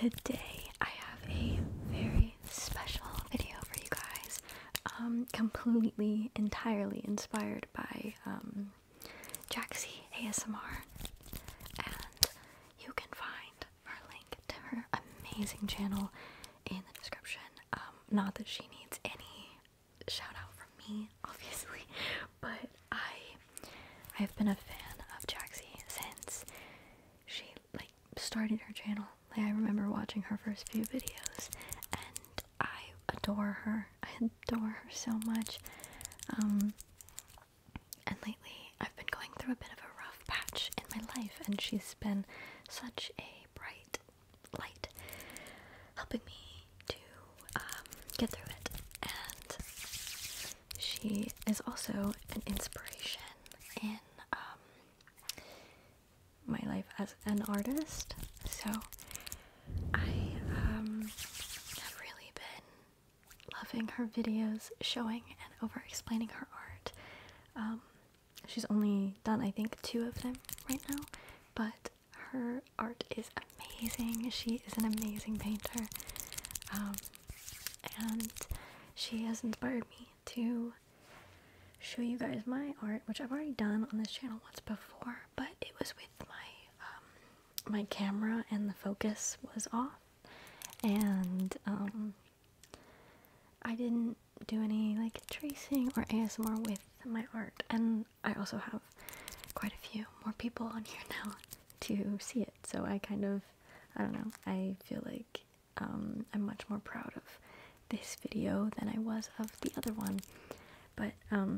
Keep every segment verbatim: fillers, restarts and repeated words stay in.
today I have a very special video for you guys, um, completely, entirely inspired by um, Jaxie A S M R, and you can find her link to her amazing channel in the description. Um, not that she needs any shout out from me, obviously, but I I've been a fan of Jaxie since she like started her channel. Like, I remember watching her first few videos, and I adore her. I adore her so much. Um, and lately, I've been going through a bit of a rough patch in my life, and she's been such a bright light, helping me to um, get through it. And she is also an inspiration in um, my life as an artist. So I um, have really been loving her videos, showing and over explaining her art. Um, she's only done, I think, two of them right now, but her art is amazing. She is an amazing painter, um, and she has inspired me to show you guys my art, which I've already done on this channel once before, but it was with my um, my camera and the focus was off, and um, I didn't do any like tracing or A S M R with my art, and I also have quite a few more people on here now to see it, so I kind of, I don't know, I feel like um, I'm much more proud of this video than I was of the other one. But um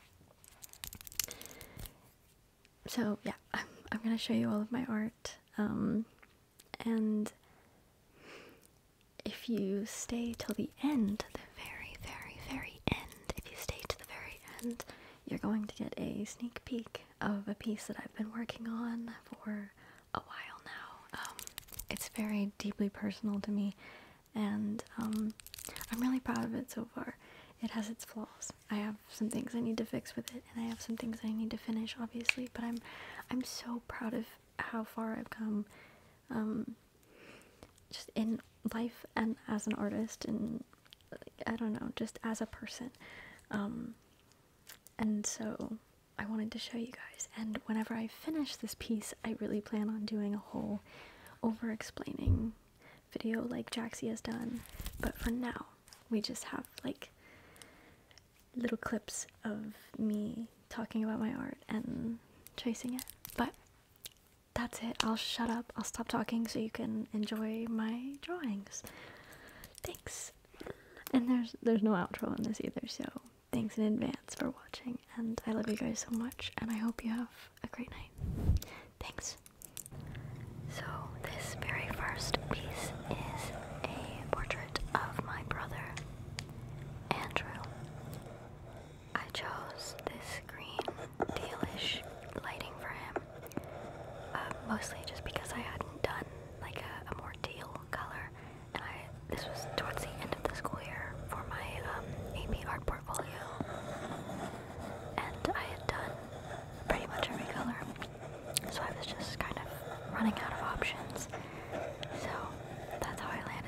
so yeah, I'm, I'm gonna show you all of my art, um and if you stay till the end, the very very very end, if you stay to the very end, you're going to get a sneak peek of a piece that I've been working on for a while now. Um it's very deeply personal to me, and um I'm really proud of it so far. It has its flaws. I have some things I need to fix with it, and I have some things I need to finish, obviously, but I'm I'm so proud of how far I've come, um, just in life and as an artist, and I don't know, just as a person. Um, and so I wanted to show you guys, and whenever I finish this piece, I really plan on doing a whole over-explaining video like Jaxie has done, but for now, we just have like little clips of me talking about my art and tracing it. But that's it. I'll shut up. I'll stop talking so you can enjoy my drawings. Thanks. And there's there's no outro in this either, so thanks in advance for watching, and I love you guys so much, and I hope you have a great night. Thanks. So this very first piece is a portrait of my brother, Andrew. I chose this green tealish lighting for him, uh, mostly just because I hadn't done like a, a more teal color, and I this was towards the end of the school year for my um, A P art portfolio, and I had done pretty much every color, so I was just kind of running out of options, so that's how I landed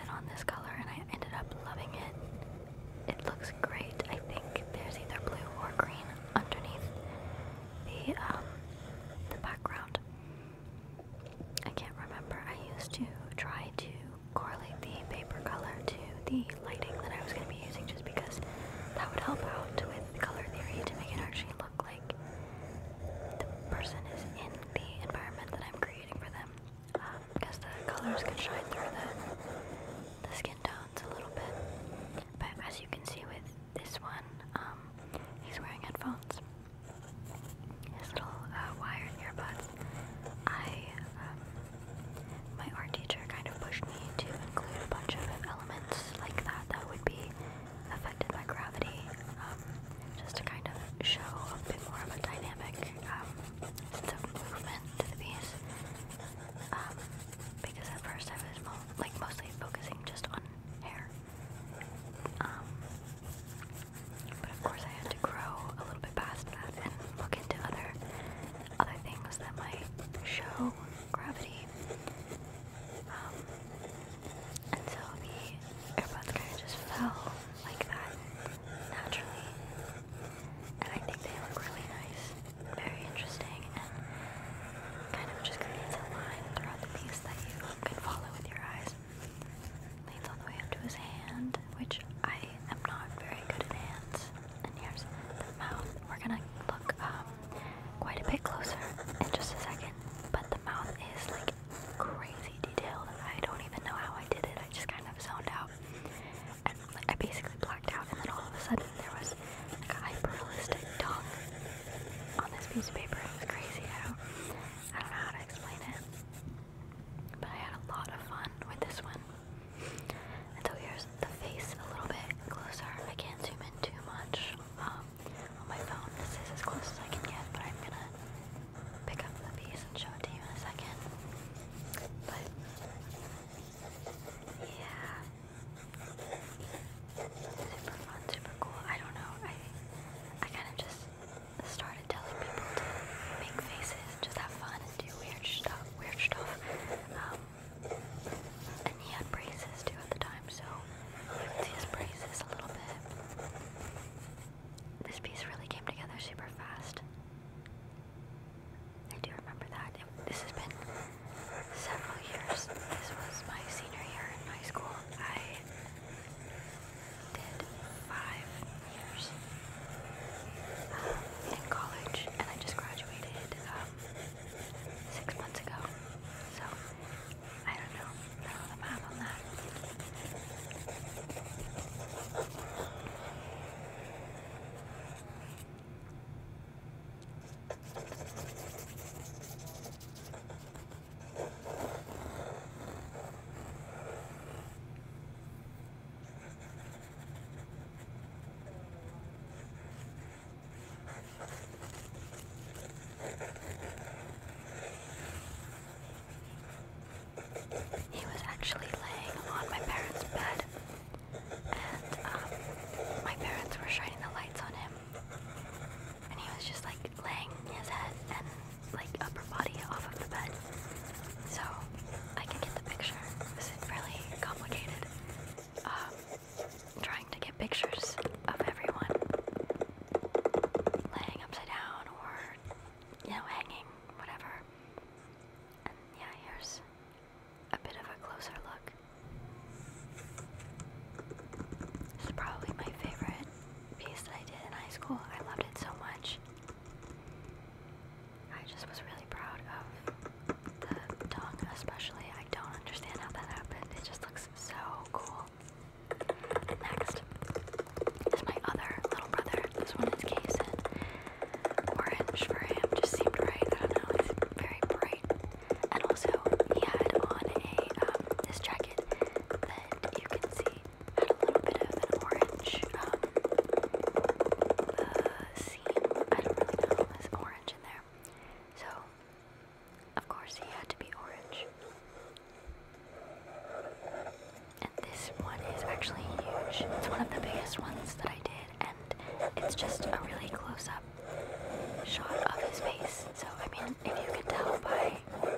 last ones that I did, and it's just a really close-up shot of his face. So, I mean, if you can tell by the,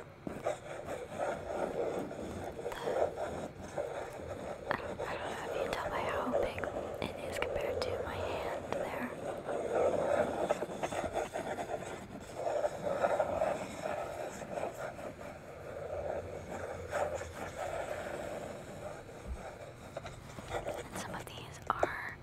I don't, I don't know if you can tell by how big it is compared to my hand there. And some of these are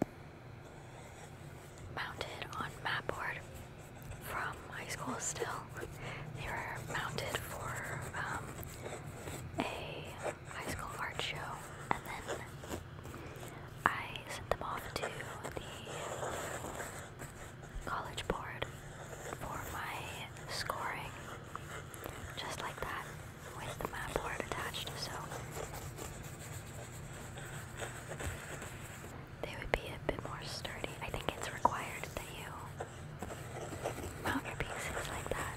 mounted on mapboard from high school still. They were mounted for um, a high school art show, and then I sent them off to the college board for my scoring, just like that, with the mapboard attached, so they would be a bit more sturdy. I think it's required that you mount your pieces like that.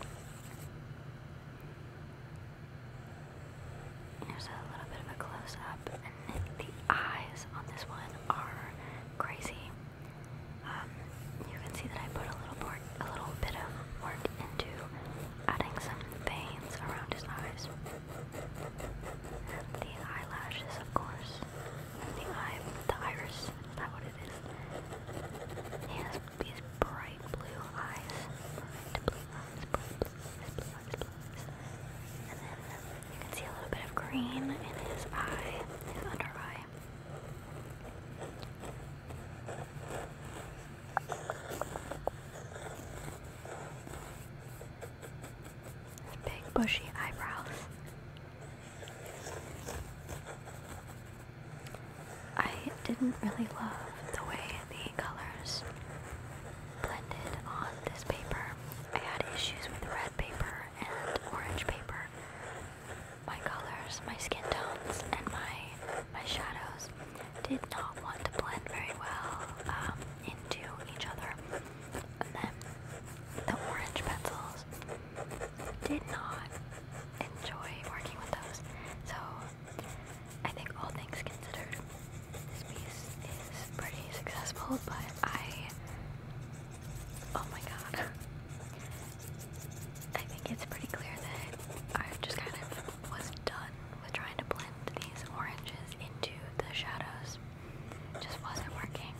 Here's a little bit of a close-up, and the eyes on this one are crazy. Um, you can see that I put a little more, a little bit of work into adding some veins around his eyes. And the eyelashes, of course. And the eye, the iris, is that what it is? He has these bright blue eyes. Bright blue eyes, bright blue eyes, blue eyes, blue eyes. And then you can see a little bit of green in his eye, his under eye. His big bushy eyebrows. I didn't really love the way the colors blended on this paper. I had issues with red paper and orange paper. My colors, my skin tones, and my my shadows did not want to blend very well um, into each other. And then the orange pencils did not enjoy working with those. So I think all things considered, this piece is pretty successful, but I, oh my god, I think it's pretty clear that I just kind of was done with trying to blend these oranges into the shadows. It just wasn't working.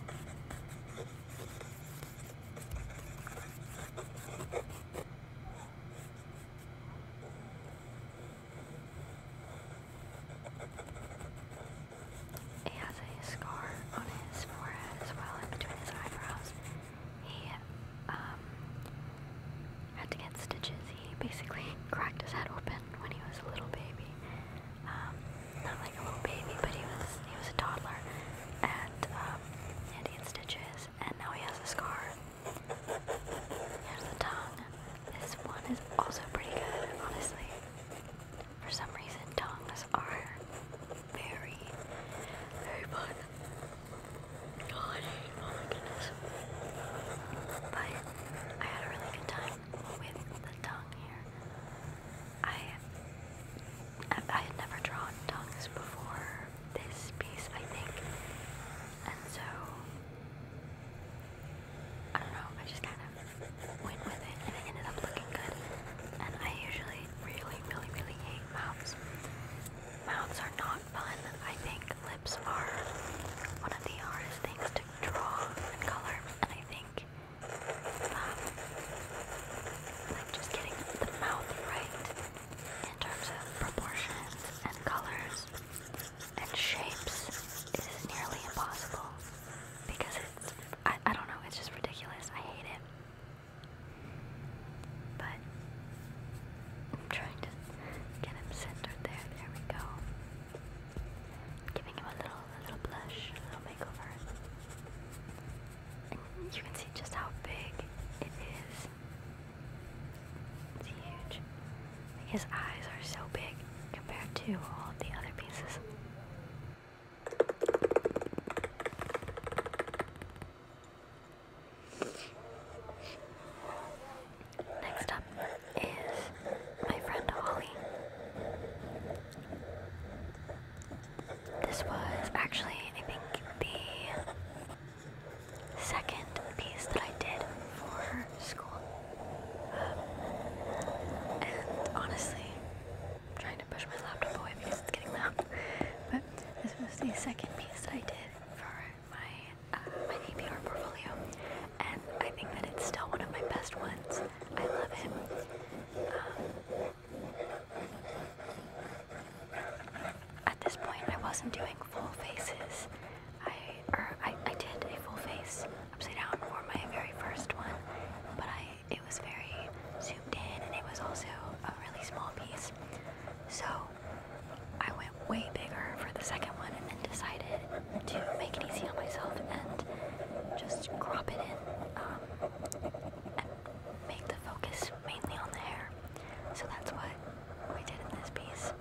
He has a scar on his forehead as well, in between his eyebrows. He um, had to get stitches. He basically cracked his head open when he was a little baby. Um, not like a little baby, but he was he was a toddler, and um, he had to get stitches, and now he has a scar. Here's the tongue. This one is also pretty good, honestly. For some reason, tongues are very, very fun. God, oh my goodness. But I had a really good time with the tongue here. I, I, I had never drawn tongues before this piece, I think. And so, I don't know, I just kind of went with it, and it ended up looking good. And I usually really, really, really hate mouths. Mouths are not fun. I think lips are one of the hardest things to draw and color, and I think um, like just getting the mouth right in terms of proportions and colors and shapes is nearly impossible, because it's, I, I don't know, it's just ridiculous. I hate it. But I'm trying to get him centered there. There we go. Giving him a little, a little blush, a little makeover. And you can see just how big it is. It's huge. His eyes are so big compared to all the other pieces. Next up is my friend Holly. This was actually, I think, the wasn't doing full faces. I or I, I did a full face upside down for my very first one, but I it was very zoomed in and it was also a really small piece. So I went way bigger for the second one and then decided to make it easy on myself and just crop it in um, and make the focus mainly on the hair. So that's what we did in this piece.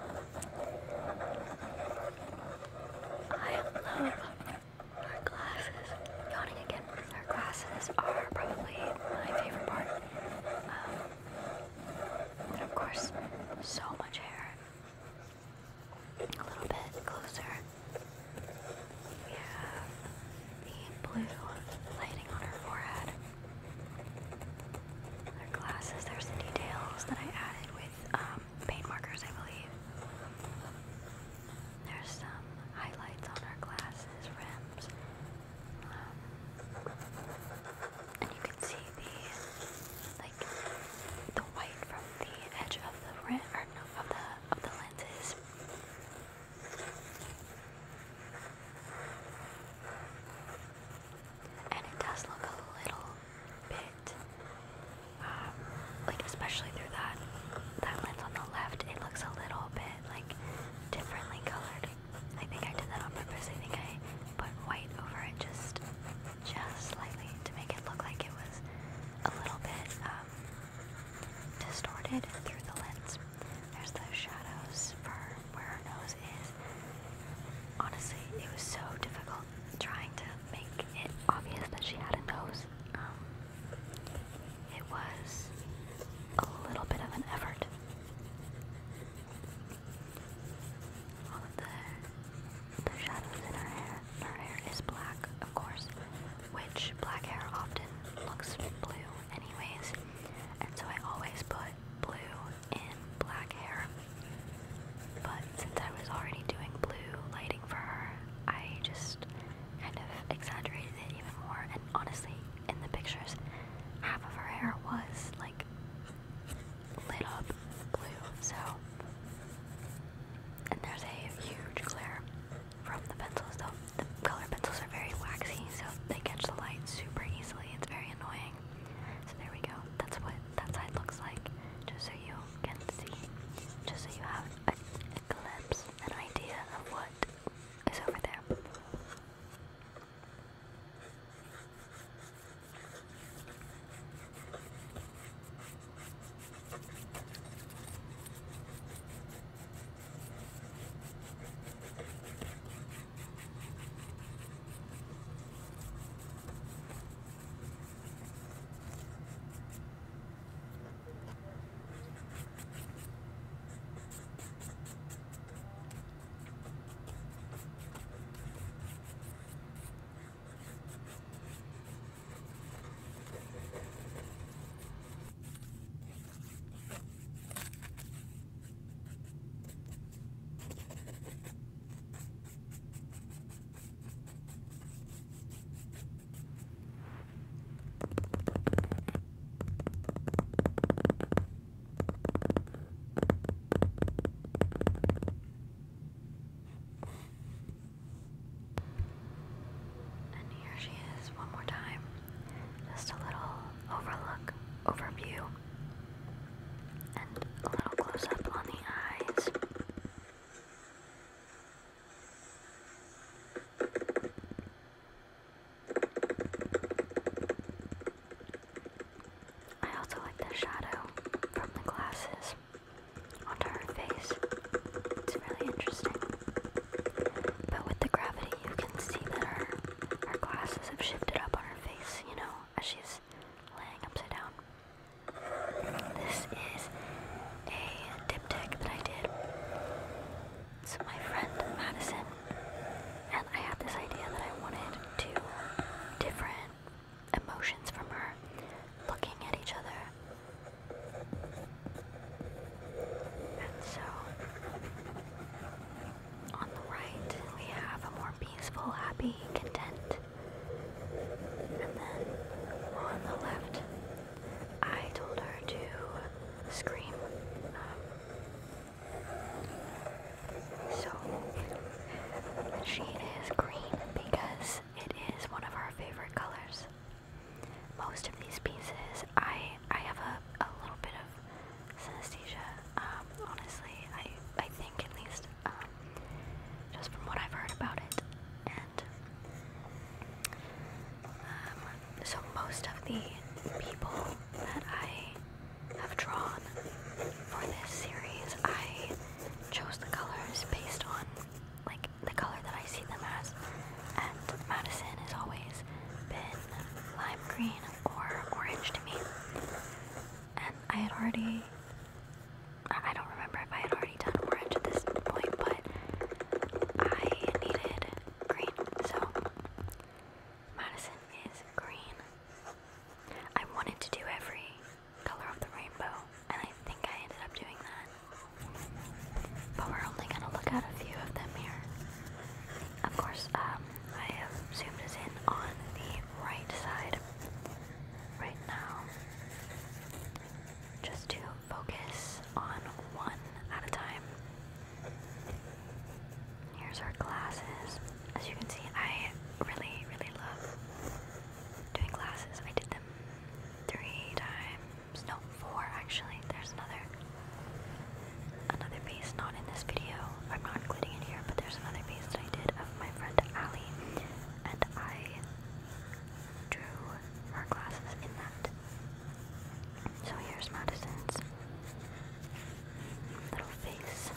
I love her glasses. Yawning again. Her glasses are probably my favorite part. Um, and of course, so much hair. A little bit closer. We have the blue lighting on her forehead. Her glasses, there's the details that I added with um, paint markers, I believe. There's some highlights on her glasses, rims. Um, and you can see the, like, the white from the edge of the rim, or no, of the, of the lenses. And it does look a little bit, um, like especially through that, that lens on the left, it looks a little bit like differently colored. I think I did that on purpose. I think I put white over it just, just slightly to make it look like it was a little bit um, distorted through the lens. There's the shadows for where her nose is. Honestly, it was so difficult trying to make it obvious that she had a nose. Um, it was a little bit of an effort. All of the, the shadows in her hair. Her hair is black, of course, which black hair often looks blue anyways, and so I always put blue in black hair. But since I was already doing blue lighting for her, I just kind of exaggerated it even more, and honestly, in the pictures, half of her hair was like lit up blue, so, and there's a huge glare from the pencils, though the color pencils are very waxy, so they catch the light super easily. It's very annoying. So there we go. That's what that side looks like, just so you can see, just so you have a, a glimpse, an idea of what is over there. And here she is one more time. Just a little overlook, overview, and a little close up on the eyes. I also like the shadow from the glasses onto her face. It's really interesting. But with the gravity, you can see that her, her glasses have shifted up on her face, you know, as she's laying upside down. This is a diptych that I did. So my friend Madison and I had this idea that I wanted two different emotions from her looking at each other. And so on the right we have a more peaceful, happy, content. And then on the left I told her to scream. Um, so so most of the people that I have drawn for this series, I chose the colors based on like the color that I see them as, and Madison has always been lime green or orange to me, and I had already, I don't remember if I had already done orange at this point, but I needed green, so Madison is green. I wanted to do every color of the rainbow, and I think I ended up doing that. But we're only gonna look at a few of them here. Of course, um, I have zoomed us in on the right side right now, just to focus on one at a time. Here's our glasses. As you can see, I really, really love doing glasses. I did them three times, no, four actually. There's another, another piece not in this video. I'm not including it here, but there's another piece that I did of my friend Allie, and I drew her glasses in that. So here's Madison's little face.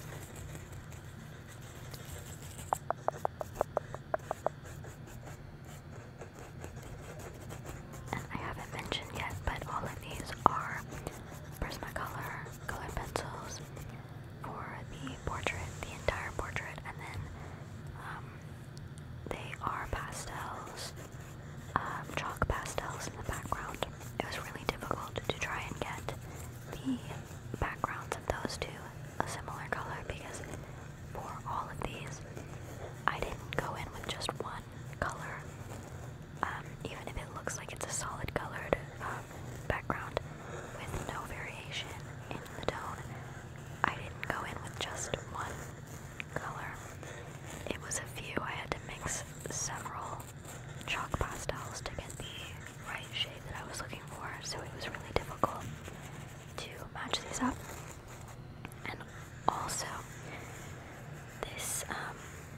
And I haven't mentioned yet, but all of these are Prismacolor color pencils for the portrait, the entire portrait, and then um, they are pastels, um, chalk pastels in the background. It was really difficult to try and get the backgrounds of those two a similar color because for all of these, I didn't go in with just one color. Um, even if it looks like it's a solid colored um, background with no variation in the tone, I didn't go in with just one color. It was a few. I had to mix several chalk pastels to get the right shade that I was looking for, so it was really difficult to match these up. And also, this um,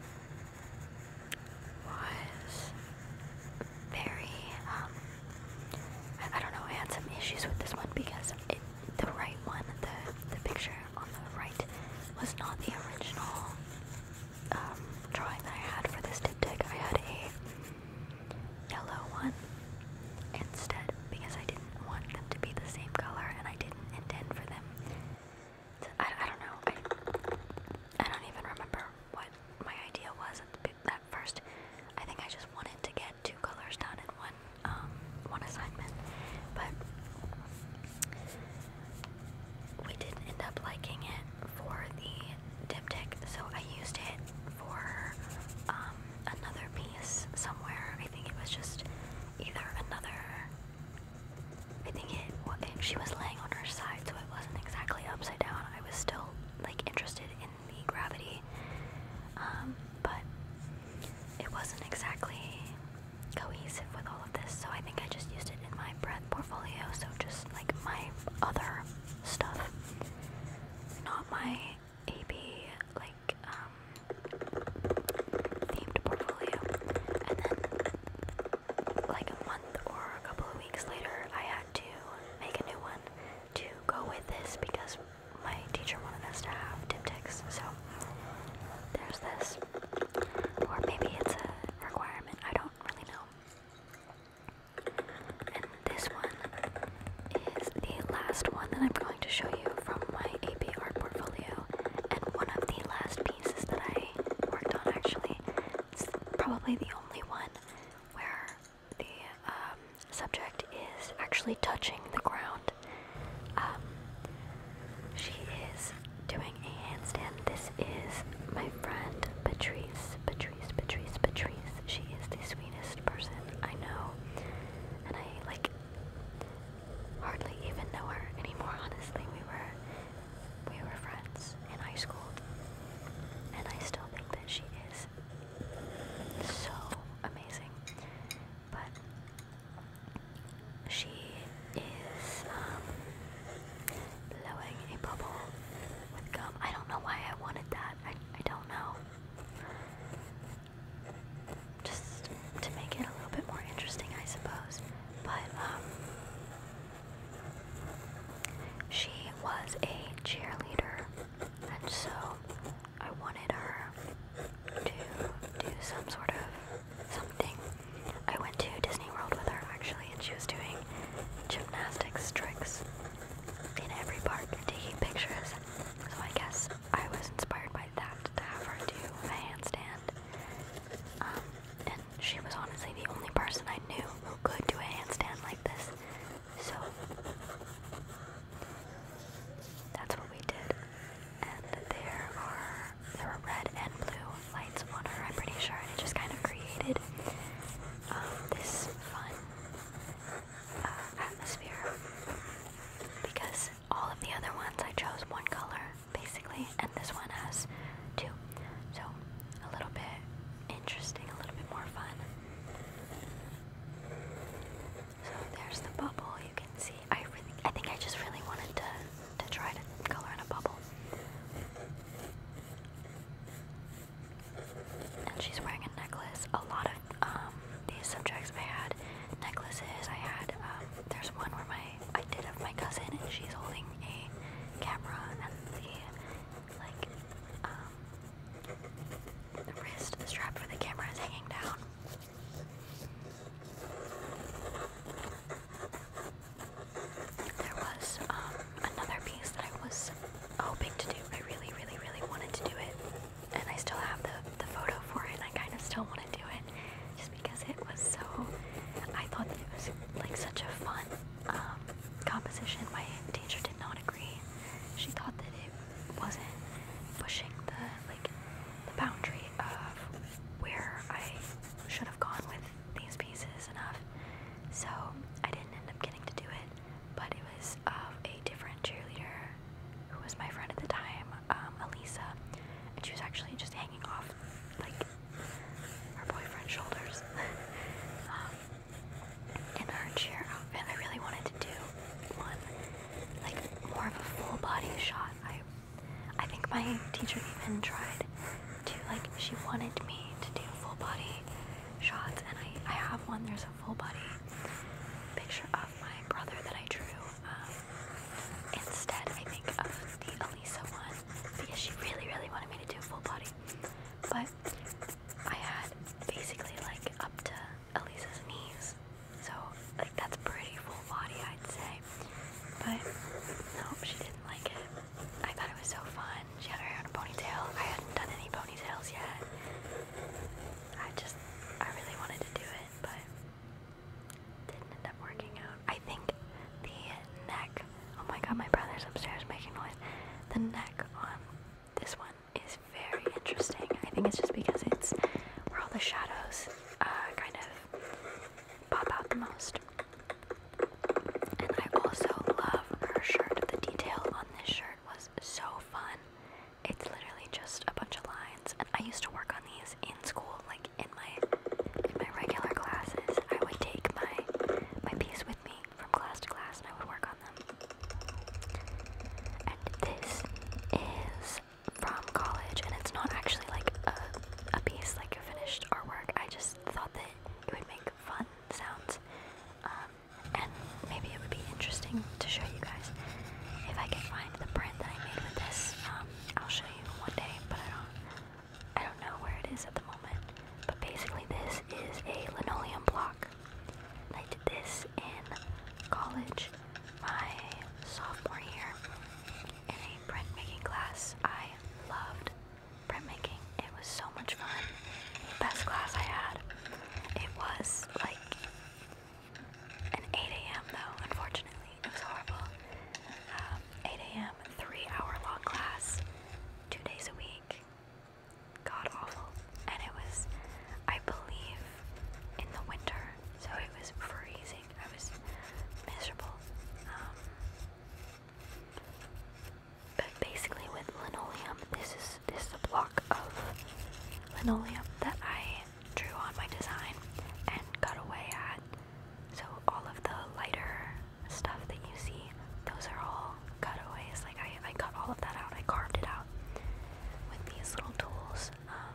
was very, um, I, I don't know, I had some issues with this one because it, the right one, the, the picture on the right, was not the original um, drawing that I had for this diptych. I had a yellow one instead because I didn't want them to be the same color, and I didn't intend for them to, I, I don't know, I, I don't even remember what my idea was at, the, at first. I think I just wanted to get two colors done in one, um, one assignment, but we didn't end up liking it for the diptych, so I used it for um, another piece somewhere. I think it was just either another, I think it, she was laying on her side, so it wasn't exactly upside down. I was still like interested in the gravity, um, but it wasn't exactly cohesive with all of this, so I think I just used it in my breath portfolio, so just like my other stuff, not my A B like um, themed portfolio. And then like a month or a couple of weeks later, I had to make a new one to go with this because my teacher wanted us to have diptychs, so there's this. Or maybe it's a requirement, I don't really know. And this one is the last one that I'm going to show you from my A P art portfolio, and one of the last pieces that I worked on actually. It's probably the only one where the um, subject is actually touching the ground. Um, she is doing a handstand. This is my friend Patrice, Patrice, Patrice, Patrice. She is the sweetest person I know, and I like hardly even know her anymore. Honestly, we were we were friends in high school, and I still think that she is so amazing. But she is um, blowing a bubble with gum. I don't know why I wanted that. I I don't know. my teacher even tried to, like, she wanted me to do full body shots, and I, I have one. There's a full body picture of my brother that I drew, um, instead, I think, of the Elisa one, because she really, really wanted me to do full body. But I had basically, like, up to Elisa's knees, so, like, that's pretty full body, I'd say. But no, she didn't like it. I thought it was so fun. She had her hair in a ponytail. I hadn't done any ponytails yet. I just, I really wanted to do it, but didn't end up working out. I think the neck, oh my god, my brother's upstairs making noise. The neck on this one is very interesting. I think it's just because it's where all the shadows uh, kind of pop out the most. And I also love her shirt. The detail on this shirt was so fun. It's literally just a bunch of lines, and I used to work on these in school, like in my in my regular classes. I would take my my piece with me from class to class, and I would work on them. And this is from college, and it's not actually like a a piece, like a finished artwork. I just thought that it would make fun sounds, um, and maybe it would be interesting to show you guys. If I can find the print that I made with this, um, I'll show you one day, but I don't, I don't know where it is at the moment. But basically this is a linoleum block. I did this in college, my sophomore year, in a printmaking class. I loved printmaking. It was so much fun. Best class I had. It was like an eight A M though, unfortunately. It was horrible. Um, eight A M, three hour long class, two days a week. God awful. And it was, I believe, in the winter, so it was freezing. I was miserable. Um, but basically with linoleum, this is, this is a block of linoleum that I drew on my design and cut away at. So all of the lighter stuff that you see, those are all cutaways. Like I, I cut all of that out. I carved it out with these little tools. Um,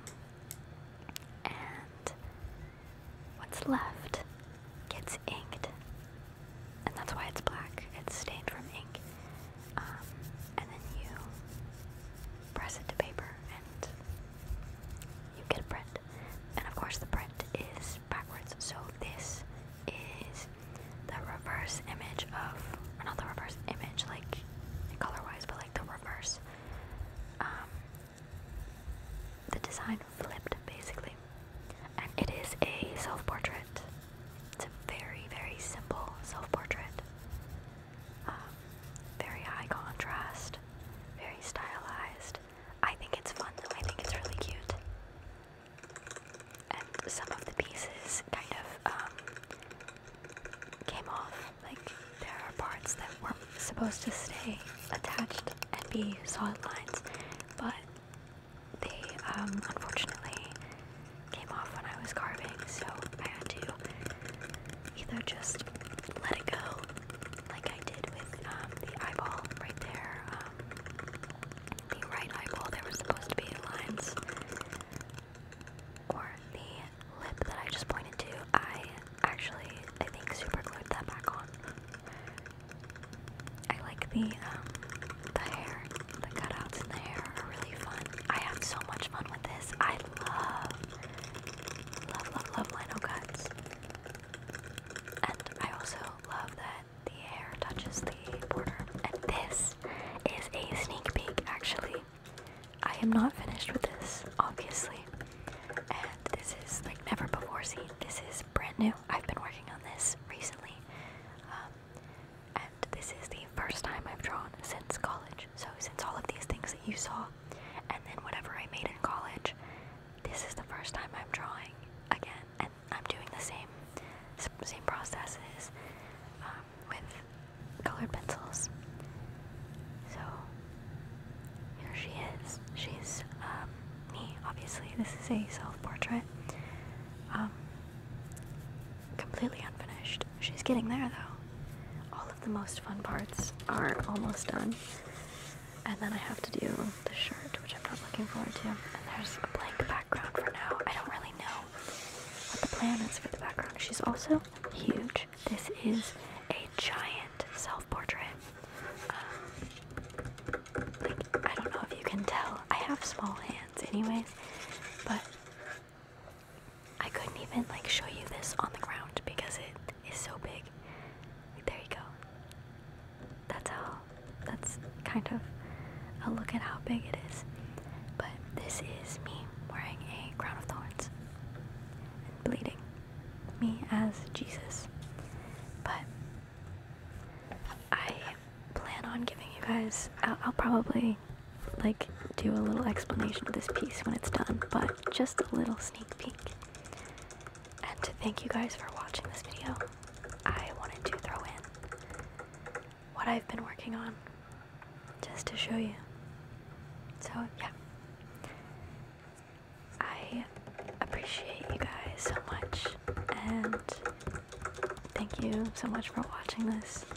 and what's left gets inked, and that's why it's black. It's stained from ink. Um, and then you press it to paper, and you get a print. And of course, the print is backwards. So this is the reverse image of, or not the reverse image, like color-wise, but like the reverse. Um, the design flipped, basically. And it is a self-portrait. It's a very, very simple self-portrait. Um, very high contrast, very stylized. I think it's fun though. I think it's really cute. And some of the pieces kind of um, came off. Like, there are parts that weren't supposed to stay attached and be solid lines, but they um, unfortunately came off when I was carving, so I had to either just let it go, like I did with um, the eyeball right there. Um, the right eyeball, there was supposed to be lines, or the lip that I just pointed to, I actually, I think, super glued that back on. I like the, um, the hair, the cutouts in the hair are really fun. I have so much fun with this. I love, love, love, love lino cuts. And I also love that the hair touches the border. And this is a sneak peek, actually. I am not finished with this, obviously. And this is like never before seen. This is brand new. I've been working on this recently. Um, and this is the first time I've drawn since college. So since all of these things that you saw, and then whatever I made in college, this is the first time I'm drawing again. And I'm doing the same, same processes um, with colored pencils. So here she is. She's um, me, obviously. This is a self-portrait. Um, completely unfinished. She's getting there though. All of the most fun parts are almost done. And then I have to do the shirt, which I'm not looking forward to. And there's a blank background for now. I don't really know what the plan is for the background. She's also huge. This is a giant self-portrait. Um, like, I don't know if you can tell. I have small hands anyways, but I couldn't even like show you this on the ground because it is so big. Like, there you go. That's how, that's kind of a look at how big it is. But this is me wearing a crown of thorns and bleeding. Me as Jesus. But I plan on giving you guys, I'll, I'll probably like do a little explanation of this piece when it's done, but just a little sneak peek. And to thank you guys for watching this video, I wanted to throw in what I've been working on just to show you. So yeah, I appreciate you guys so much, and thank you so much for watching this.